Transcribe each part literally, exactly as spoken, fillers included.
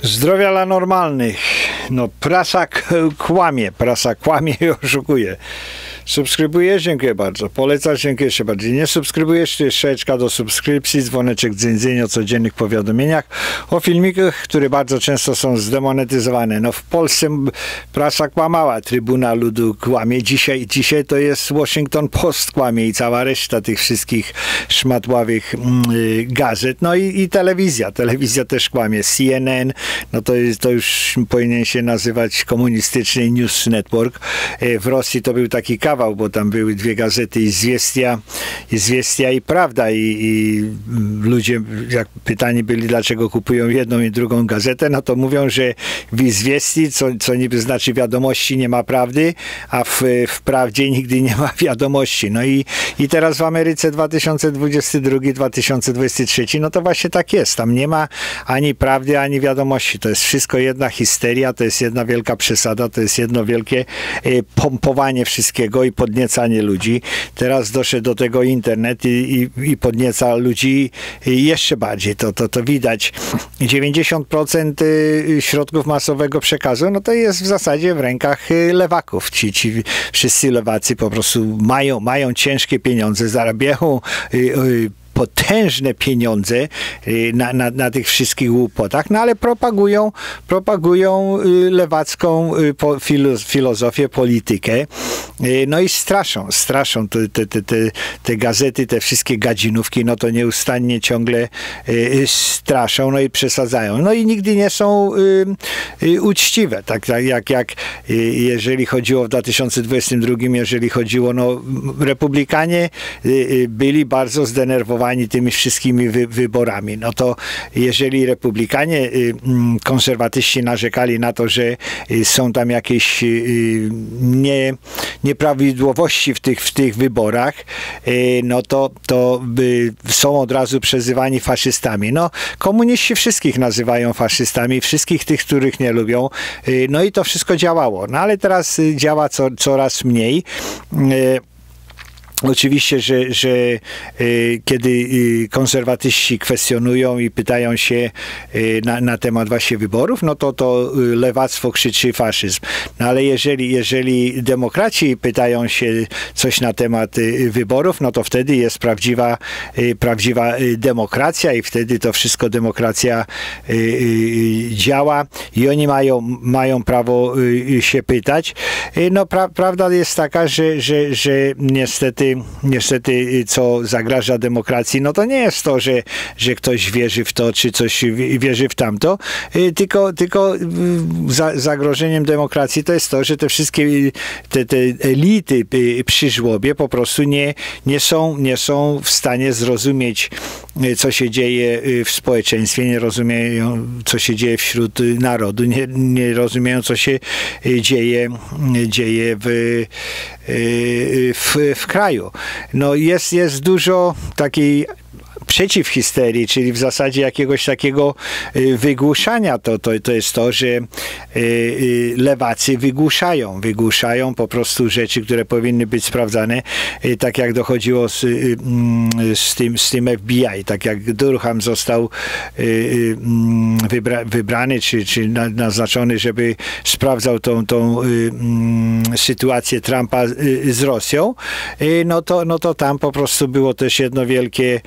Zdrowia dla normalnych. No prasa kłamie, prasa kłamie i oszukuje. Subskrybujesz? Dziękuję bardzo. Polecasz? Dziękuję jeszcze bardziej. Nie subskrybujesz? To jest strzałeczka do subskrypcji, dzwoneczek dzyń o codziennych powiadomieniach, o filmikach, które bardzo często są zdemonetyzowane. No w Polsce prasa kłamała, Trybuna Ludu kłamie. Dzisiaj, dzisiaj to jest Washington Post kłamie i cała reszta tych wszystkich szmatławych yy, gazet. No i, i telewizja. Telewizja też kłamie. C N N, no to, jest, to już powinien się nazywać komunistyczny News Network. Yy, w Rosji to był taki kawał, bo tam były dwie gazety, Izwiestia, Izwiestia i Prawda, i, i ludzie, jak pytani byli, dlaczego kupują jedną i drugą gazetę, no to mówią, że w Izwiestii, co, co niby znaczy wiadomości, nie ma prawdy, a w, w Prawdzie nigdy nie ma wiadomości. No i, i teraz w Ameryce dwa tysiące dwudziesty drugi dwa tysiące dwudziesty trzeci, no to właśnie tak jest. Tam nie ma ani prawdy, ani wiadomości. To jest wszystko jedna histeria, to jest jedna wielka przesada, to jest jedno wielkie y, pompowanie wszystkiego i podniecanie ludzi. Teraz doszedł do tego internet i, i, i podnieca ludzi jeszcze bardziej. To, to, to widać. dziewięćdziesiąt procent środków masowego przekazu, no to jest w zasadzie w rękach lewaków. Ci, ci wszyscy lewacy po prostu mają, mają ciężkie pieniądze, zarabiają potężne pieniądze na, na, na tych wszystkich głupotach, no ale propagują, propagują lewacką filozofię, politykę, no i straszą, straszą te, te, te, te, te gazety, te wszystkie gadzinówki, no to nieustannie ciągle straszą, no i przesadzają. No i nigdy nie są uczciwe, tak jak, jak jeżeli chodziło w dwa tysiące dwudziestym drugim, jeżeli chodziło, no republikanie byli bardzo zdenerwowani tymi wszystkimi wy, wyborami. No to jeżeli republikanie, konserwatyści narzekali na to, że są tam jakieś nie, nieprawidłowości w tych, w tych wyborach, no to, to są od razu przezywani faszystami. No komuniści wszystkich nazywają faszystami, wszystkich tych, których nie lubią. No i to wszystko działało. No ale teraz działa co, coraz mniej. Oczywiście, że, że y, kiedy y, konserwatyści kwestionują i pytają się y, na, na temat właśnie wyborów, no to to y, lewactwo krzyczy faszyzm. No ale jeżeli, jeżeli demokraci pytają się coś na temat y, wyborów, no to wtedy jest prawdziwa, y, prawdziwa y, demokracja i wtedy to wszystko demokracja y, y, działa i oni mają, mają prawo y, się pytać. Y, no pra, prawda jest taka, że, że, że niestety Niestety, co zagraża demokracji, no to nie jest to, że, że ktoś wierzy w to, czy coś wierzy w tamto, tylko, tylko za, zagrożeniem demokracji to jest to, że te wszystkie te, te elity przy żłobie po prostu nie, nie, są, nie są w stanie zrozumieć, co się dzieje w społeczeństwie, nie rozumieją, co się dzieje wśród narodu, nie, nie rozumieją, co się dzieje, dzieje w, w, w kraju. No jest, jest dużo takiej przeciwhisterii, czyli w zasadzie jakiegoś takiego wygłuszania. To, to, to jest to, że lewacy wygłuszają. Wygłuszają po prostu rzeczy, które powinny być sprawdzane, tak jak dochodziło z, z, tym, z tym F B I, tak jak Durham został wybra, wybrany, czy, czy naznaczony, żeby sprawdzał tą, tą sytuację Trumpa z Rosją, no to, no to tam po prostu było też jedno wielkie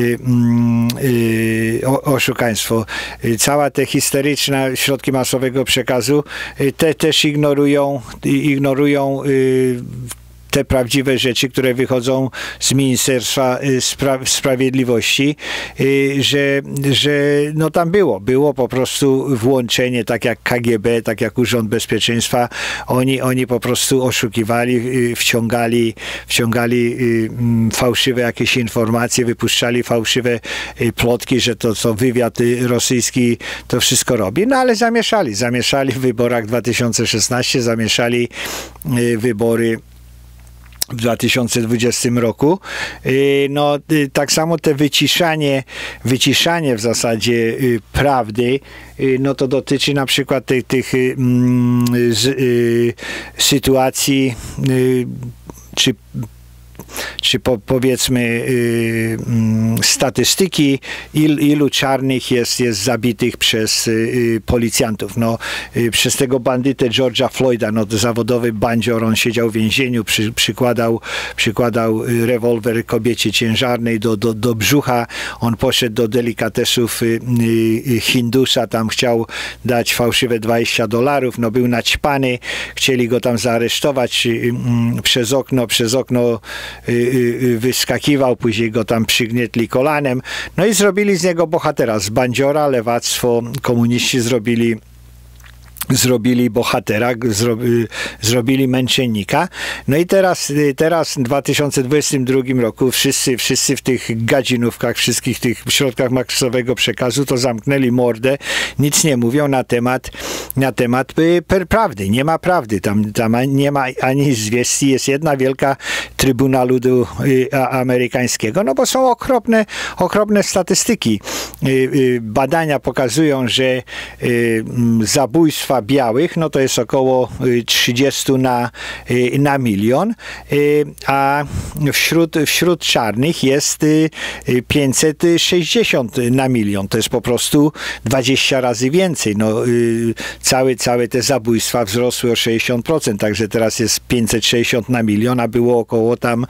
oszukaństwo. Cała te histeryczne środki masowego przekazu te też ignorują, ignorują te prawdziwe rzeczy, które wychodzą z Ministerstwa Spra Sprawiedliwości, że, że no tam było, było po prostu włączenie, tak jak K G B, tak jak Urząd Bezpieczeństwa, oni, oni po prostu oszukiwali, wciągali, wciągali fałszywe jakieś informacje, wypuszczali fałszywe plotki, że to co wywiad rosyjski to wszystko robi, no ale zamieszali, zamieszali w wyborach dwa tysiące szesnastym, zamieszali wybory w dwa tysiące dwudziestym roku. No, tak samo te wyciszanie, wyciszanie w zasadzie prawdy, no to dotyczy na przykład tych, tych z, sytuacji czy czy po, powiedzmy y, y, statystyki, il, ilu czarnych jest, jest zabitych przez y, policjantów. No, y, przez tego bandytę George'a Floyda, no, zawodowy bandzior, on siedział w więzieniu, przy, przykładał, przykładał rewolwer kobiecie ciężarnej do, do, do brzucha, on poszedł do delikatesów y, y, Hindusa, tam chciał dać fałszywe dwadzieścia dolarów, no był naćpany, chcieli go tam zaaresztować, y, y, przez okno, przez okno y, y, wyskakiwał, później go tam przygnietli kolanem, no i zrobili z niego bohatera, z bandziora, lewactwo, komuniści zrobili zrobili bohatera, zrobi, zrobili męczennika. No i teraz, teraz w dwa tysiące dwudziestym drugim roku wszyscy, wszyscy w tych gadzinówkach, wszystkich tych środkach masowego przekazu to zamknęli mordę, nic nie mówią na temat, na temat prawdy. Nie ma prawdy. Tam, tam nie ma ani zwieści. Jest jedna wielka trybuna ludu amerykańskiego. No bo są okropne, okropne statystyki. Badania pokazują, że zabójstwa białych, no to jest około trzydzieści na, na milion, a wśród, wśród czarnych jest pięćset sześćdziesiąt na milion. To jest po prostu dwadzieścia razy więcej. No, całe, całe te zabójstwa wzrosły o sześćdziesiąt procent, także teraz jest pięćset sześćdziesiąt na milion, a było około tam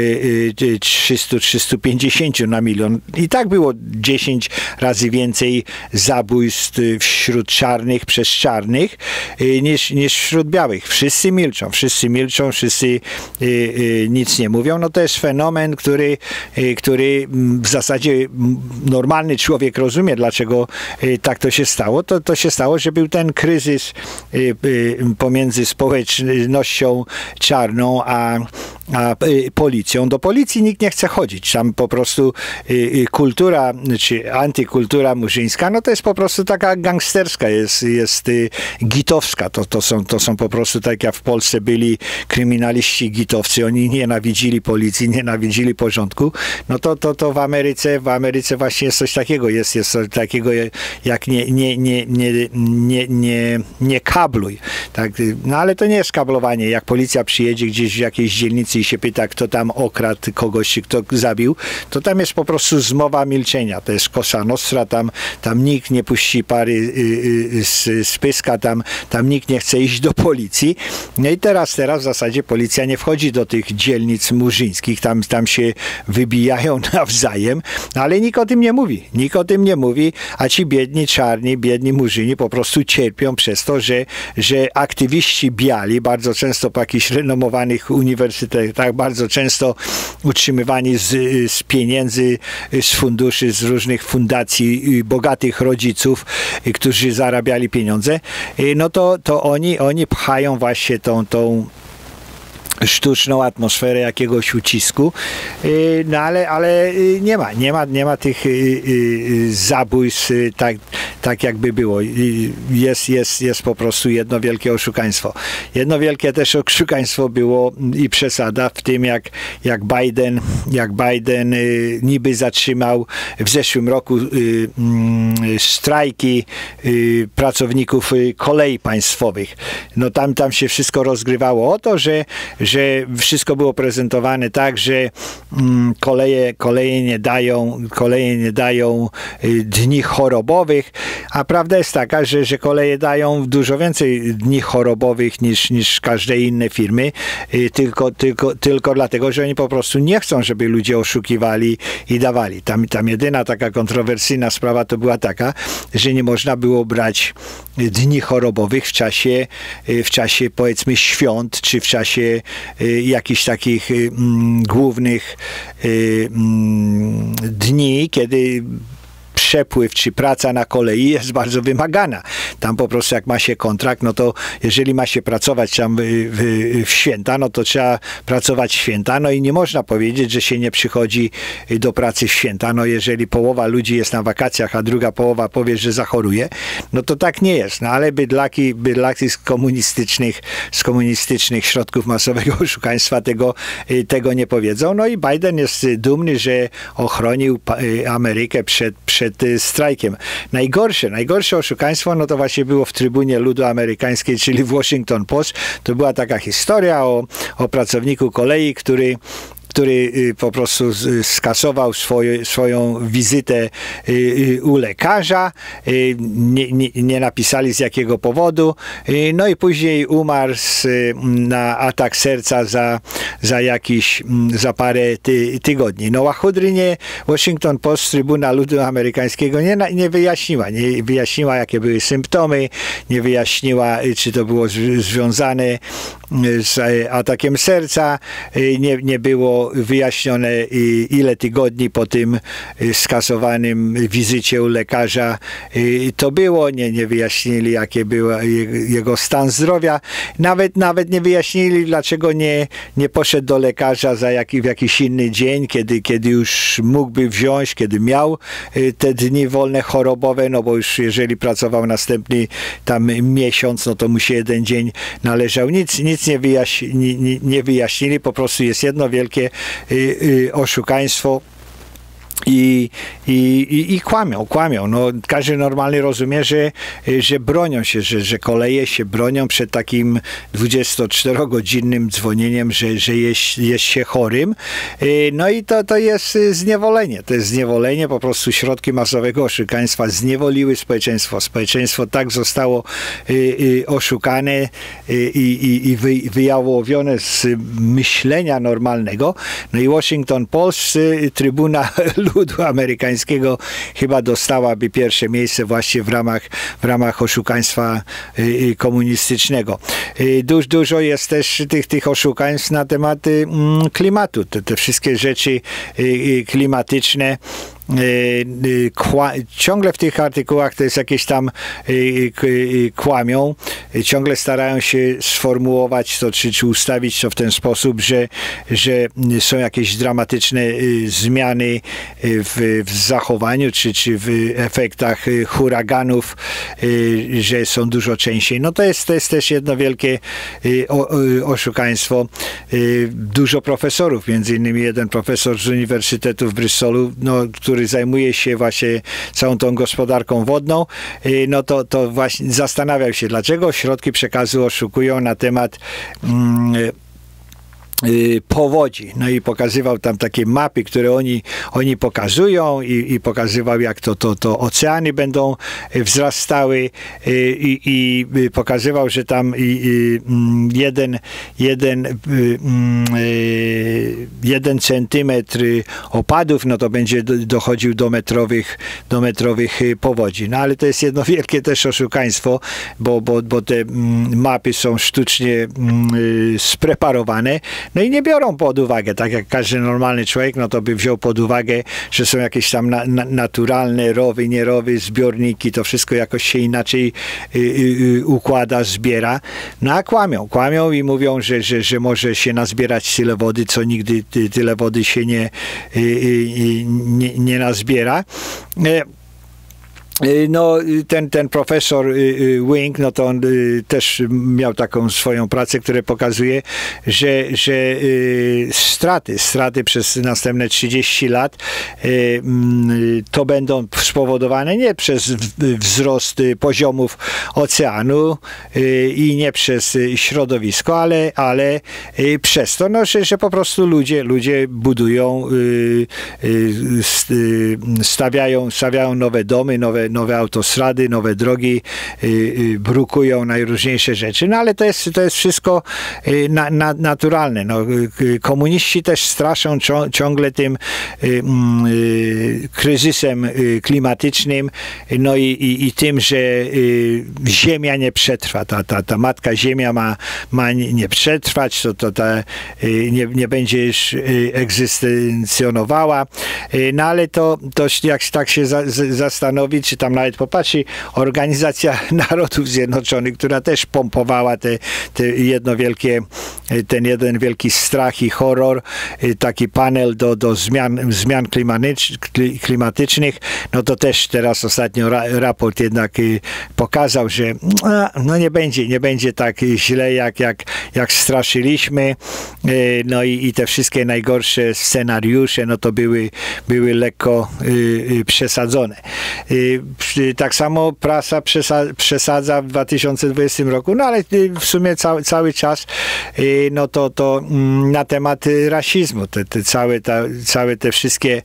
trzysta do trzystu pięćdziesięciu na milion. I tak było dziesięć razy więcej zabójstw wśród czarnych przez czarnych niż, niż wśród białych. Wszyscy milczą, wszyscy milczą, wszyscy y, y, nic nie mówią. No to jest fenomen, który, y, który w zasadzie normalny człowiek rozumie, dlaczego y, tak to się stało. To, to się stało, że był ten kryzys y, y, pomiędzy społecznością czarną a a policją. Do policji nikt nie chce chodzić. Tam po prostu y, y, kultura, czy antykultura murzyńska, no to jest po prostu taka gangsterska, jest, jest y, gitowska. To, to, są, to są po prostu tak jak w Polsce byli kryminaliści gitowcy. Oni nienawidzili policji, nienawidzili porządku. No to, to, to w Ameryce, w Ameryce właśnie jest coś takiego. Jest, jest coś takiego jak nie, nie, nie, nie, nie, nie, nie kabluj. Tak? No ale to nie jest kablowanie. Jak policja przyjedzie gdzieś w jakiejś dzielnicy i się pyta, kto tam okradł kogoś, kto zabił, to tam jest po prostu zmowa milczenia. To jest Cosa Nostra, tam, tam nikt nie puści pary y, y, z, z pyska, tam, tam nikt nie chce iść do policji. No i teraz, teraz w zasadzie policja nie wchodzi do tych dzielnic murzyńskich, tam, tam się wybijają nawzajem, ale nikt o tym nie mówi. Nikt o tym nie mówi, a ci biedni czarni, biedni murzyni po prostu cierpią przez to, że, że aktywiści biali, bardzo często po jakichś renomowanych uniwersytetach, tak bardzo często utrzymywani z, z pieniędzy, z funduszy, z różnych fundacji bogatych rodziców, którzy zarabiali pieniądze, no to, to oni, oni pchają właśnie tą, tą sztuczną atmosferę jakiegoś ucisku, no ale, ale nie ma, nie ma, nie ma tych zabójstw tak, tak jakby było. Jest, jest, jest po prostu jedno wielkie oszukaństwo. Jedno wielkie też oszukaństwo było i przesada w tym, jak, jak Biden, jak Biden niby zatrzymał w zeszłym roku strajki pracowników kolei państwowych. No tam, tam się wszystko rozgrywało o to, że że wszystko było prezentowane tak, że mm, koleje, koleje nie dają, koleje nie dają y, dni chorobowych, a prawda jest taka, że, że koleje dają dużo więcej dni chorobowych niż, niż każde inne firmy, y, tylko, tylko, tylko dlatego, że oni po prostu nie chcą, żeby ludzie oszukiwali i dawali. Tam, tam jedyna taka kontrowersyjna sprawa to była taka, że nie można było brać dni chorobowych w czasie, w czasie powiedzmy świąt, czy w czasie y, jakichś takich y, m, głównych y, m, dni, kiedy przepływ czy praca na kolei jest bardzo wymagana. Tam po prostu jak ma się kontrakt, no to jeżeli ma się pracować tam w, w, w święta, no to trzeba pracować w święta, no i nie można powiedzieć, że się nie przychodzi do pracy w święta. No jeżeli połowa ludzi jest na wakacjach, a druga połowa powie, że zachoruje, no to tak nie jest. No ale bydlaki, bydlaki z komunistycznych, z komunistycznych środków masowego oszukaństwa tego, tego nie powiedzą. No i Biden jest dumny, że ochronił Amerykę przed, przed strajkiem. Najgorsze, najgorsze oszukaństwo, no to właśnie było w Trybunie Ludu Amerykańskiej, czyli w Washington Post. To była taka historia o, o pracowniku kolei, który który po prostu skasował swoje, swoją wizytę u lekarza. Nie, nie, nie napisali z jakiego powodu. No i później umarł na atak serca za, za jakiś, za parę ty, tygodni. No Łachudrynie Washington Post, Trybuna Ludu Amerykańskiego nie, nie wyjaśniła. Nie wyjaśniła, jakie były symptomy, nie wyjaśniła, czy to było związane z atakiem serca. Nie, nie było wyjaśnione, ile tygodni po tym skasowanym wizycie u lekarza to było. Nie, nie wyjaśnili, jaki był jego stan zdrowia. Nawet, nawet nie wyjaśnili, dlaczego nie, nie poszedł do lekarza za jak, w jakiś inny dzień, kiedy, kiedy już mógłby wziąć, kiedy miał te dni wolne chorobowe, no bo już jeżeli pracował następny tam miesiąc, no to mu się jeden dzień należał. Nic, nic nie, wyjaśni, nie, nie wyjaśnili, po prostu jest jedno wielkie y, y, oszukaństwo. I, i, i, i kłamią, kłamią. No, każdy normalny rozumie, że, że bronią się, że, że koleje się bronią przed takim dwudziestoczterogodzinnym dzwonieniem, że, że jest, jest się chorym. No i to, to jest zniewolenie. To jest zniewolenie, po prostu środki masowego oszukaństwa zniewoliły społeczeństwo. Społeczeństwo tak zostało y, y, oszukane y, i, i wy, wyjałowione z myślenia normalnego. No i Washington Post, y, Trybuna Ludu Amerykańskiego chyba dostałaby pierwsze miejsce właśnie w ramach, w ramach oszukaństwa y, komunistycznego. Y, duż, dużo jest też tych, tych oszukaństw na temat y, klimatu. Te, te wszystkie rzeczy y, y, klimatyczne ciągle w tych artykułach to jest jakieś tam kłamią, ciągle starają się sformułować to, czy, czy ustawić to w ten sposób, że, że są jakieś dramatyczne zmiany w, w zachowaniu, czy, czy w efektach huraganów, że są dużo częściej. No to jest, to jest też jedno wielkie oszukaństwo. Dużo profesorów, między innymi jeden profesor z Uniwersytetu w Bristolu, no, który zajmuje się właśnie całą tą gospodarką wodną, no to, to właśnie zastanawiał się, dlaczego środki przekazu oszukują na temat mm, powodzi. No i pokazywał tam takie mapy, które oni, oni pokazują i, i pokazywał, jak to, to, to oceany będą wzrastały i, i pokazywał, że tam jeden, jeden, jeden centymetr opadów, no to będzie dochodził do metrowych, do metrowych powodzi. No ale to jest jedno wielkie też oszukaństwo, bo, bo, bo te mapy są sztucznie spreparowane. No i nie biorą pod uwagę, tak jak każdy normalny człowiek, no to by wziął pod uwagę, że są jakieś tam na, na, naturalne rowy, nierowy, zbiorniki, to wszystko jakoś się inaczej y, y, układa, zbiera. No a kłamią, kłamią i mówią, że, że, że może się nazbierać tyle wody, co nigdy ty, tyle wody się nie, y, y, nie, nie nazbiera. Y, No, ten, ten profesor Wing, no to on też miał taką swoją pracę, która pokazuje, że, że straty, straty przez następne trzydzieści lat to będą spowodowane nie przez wzrost poziomów oceanu i nie przez środowisko, ale, ale przez to, no, że, że po prostu ludzie, ludzie budują, stawiają, stawiają nowe domy, nowe nowe autostrady, nowe drogi, y, y, brukują najróżniejsze rzeczy, no ale to jest, to jest wszystko y, na, na, naturalne. No, y, komuniści też straszą ciągle tym y, y, kryzysem y, klimatycznym, no i, i, i tym, że y, Ziemia nie przetrwa. Ta, ta, ta matka Ziemia ma, ma nie, nie przetrwać, to, to ta, y, nie, nie będzie już y, egzystencjonowała. Y, no ale to, to jak tak się za, z, zastanowić, czy tam nawet popatrzy, Organizacja Narodów Zjednoczonych, która też pompowała te, te jedno wielkie, ten jeden wielki strach i horror, taki panel do, do zmian, zmian klimatycznych, no to też teraz ostatnio ra, raport jednak pokazał, że no nie będzie, nie będzie tak źle, jak, jak, jak straszyliśmy, no i, i te wszystkie najgorsze scenariusze, no to były, były lekko y, y, przesadzone. Y, tak samo prasa przesadza w dwa tysiące dwudziestym roku, no ale w sumie cały, cały czas no to, to na temat rasizmu, te, te całe, ta, całe te wszystkie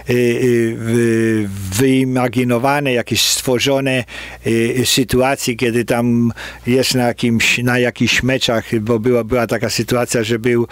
wyimaginowane, jakieś stworzone sytuacje, kiedy tam jest na jakimś, na jakichś meczach, bo była, była taka sytuacja, że był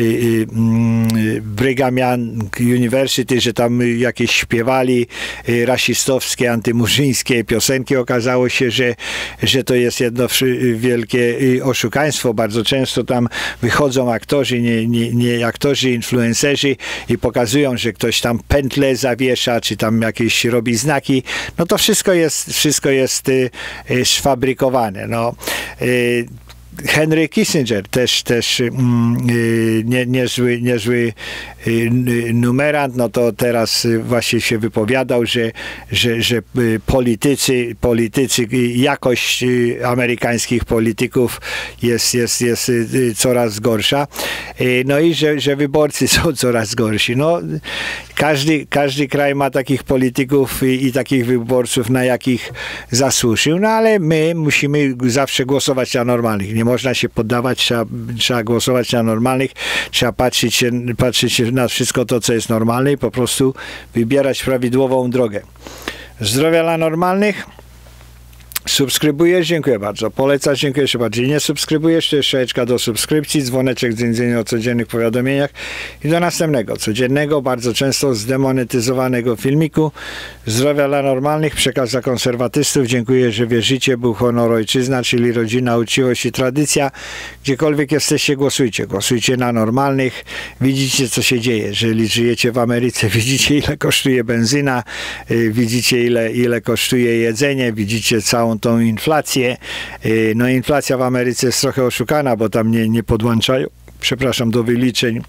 Brigham Young University, że tam jakieś śpiewali rasistowskie, antymurzyńskie piosenki. Okazało się, że, że to jest jedno wielkie oszukaństwo. Bardzo często tam wychodzą aktorzy, nie, nie, nie aktorzy, influencerzy i pokazują, że ktoś tam pętle zawiesza, czy tam jakieś robi znaki. No to wszystko jest, wszystko jest y, y, sfabrykowane. No. Y, Henry Kissinger, też, też y, nie, niezły, niezły y, numerant, no to teraz właśnie się wypowiadał, że, że, że politycy, politycy, jakość amerykańskich polityków jest, jest, jest coraz gorsza. No i że, że wyborcy są coraz gorsi. No, każdy, każdy kraj ma takich polityków i, i takich wyborców, na jakich zasłużył, no ale my musimy zawsze głosować na normalnych. Nie można się poddawać, trzeba, trzeba głosować na normalnych, trzeba patrzeć się, patrzeć się na wszystko to, co jest normalne i po prostu wybierać prawidłową drogę. Zdrowia dla normalnych. Subskrybujesz? Dziękuję bardzo. Polecasz? Dziękuję jeszcze bardziej. Nie subskrybujesz? To jest strzałeczka do subskrypcji, dzwoneczek z innymi o codziennych powiadomieniach i do następnego, codziennego, bardzo często zdemonetyzowanego filmiku. Zdrowia dla normalnych, przekaz dla konserwatystów. Dziękuję, że wierzycie. Był honor, ojczyzna, czyli rodzina, uczciwość i tradycja. Gdziekolwiek jesteście, głosujcie. Głosujcie na normalnych. Widzicie, co się dzieje. Jeżeli żyjecie w Ameryce, widzicie, ile kosztuje benzyna, widzicie, ile, ile kosztuje jedzenie, widzicie całą tą inflację. No inflacja w Ameryce jest trochę oszukana, bo tam nie, nie podłączają, przepraszam, do wyliczeń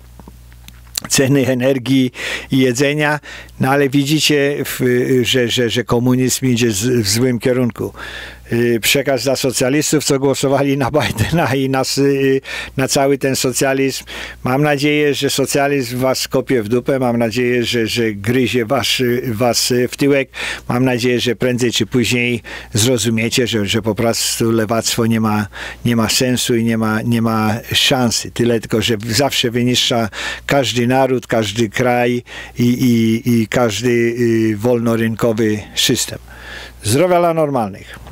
ceny energii i jedzenia, no ale widzicie, że, że, że komunizm idzie w złym kierunku. Przekaz dla socjalistów, co głosowali na Bidena i na, na cały ten socjalizm. Mam nadzieję, że socjalizm was kopie w dupę. Mam nadzieję, że, że gryzie was, was w tyłek. Mam nadzieję, że prędzej czy później zrozumiecie, że, że po prostu lewactwo nie ma, nie ma sensu i nie ma, nie ma szansy. Tyle tylko, że zawsze wyniszcza każdy naród, każdy kraj i, i, i każdy wolnorynkowy system. Zdrowia dla normalnych.